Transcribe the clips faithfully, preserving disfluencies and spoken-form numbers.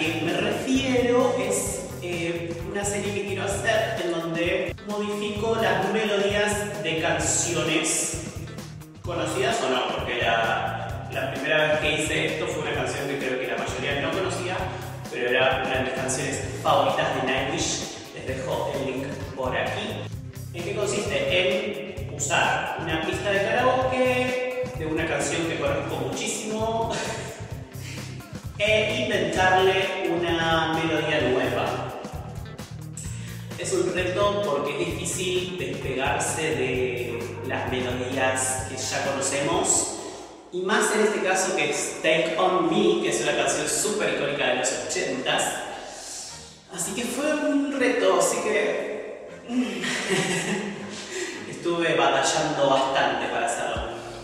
que me refiero es eh, una serie que quiero hacer en donde modifico las melodías de canciones conocidas o no, porque la, la primera vez que hice esto fue una canción que creo que la mayoría no conocía, pero era una de mis canciones favoritas de Nightwish. Les dejo el link por aquí. ¿En qué consiste? En usar una pista de karaoke de una canción que conozco muchísimo e inventarle una melodía nueva. Es un reto porque es difícil despegarse de las melodías que ya conocemos, y más en este caso que es Take On Me, que es una canción súper icónica de los ochentas. Así que fue un reto, así que estuve batallando bastante para hacerlo.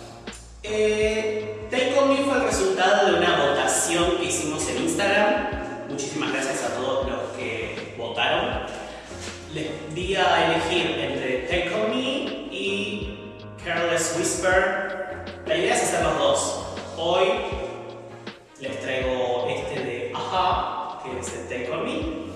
Eh, Take On Me fue el resultado de una votación que hicimos en Instagram. Muchísimas gracias a todos los que votaron. Les di a elegir entre Take On Me y Careless Whisper. La idea es hacer los dos. Hoy les traigo este de A-ha, que es el Take On Me.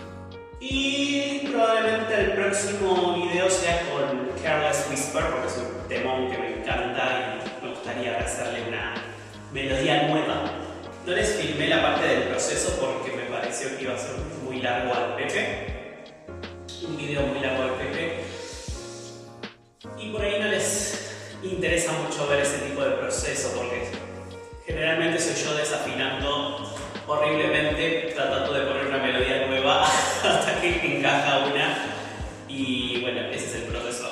Y probablemente el próximo video sea con Careless Whisper, porque es un temón que me encanta y me gustaría hacerle una melodía nueva. No les filmé la parte del proceso porque me pareció que iba a ser muy largo al Pepe. Un video muy largo al Pepe. Y por ahí no les interesa mucho ver ese tipo de proceso porque generalmente soy yo desafinando horriblemente, tratando de poner una melodía nueva hasta que encaja una. Y bueno, ese es el proceso.